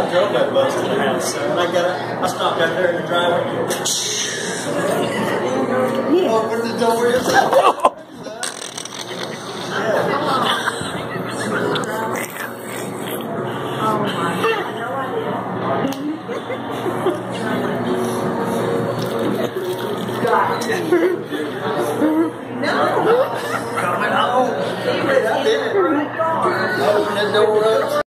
drove that bus to the house, and I stopped out there in the driveway. Open the door yourself. No. Coming home. I did it. Open the door up.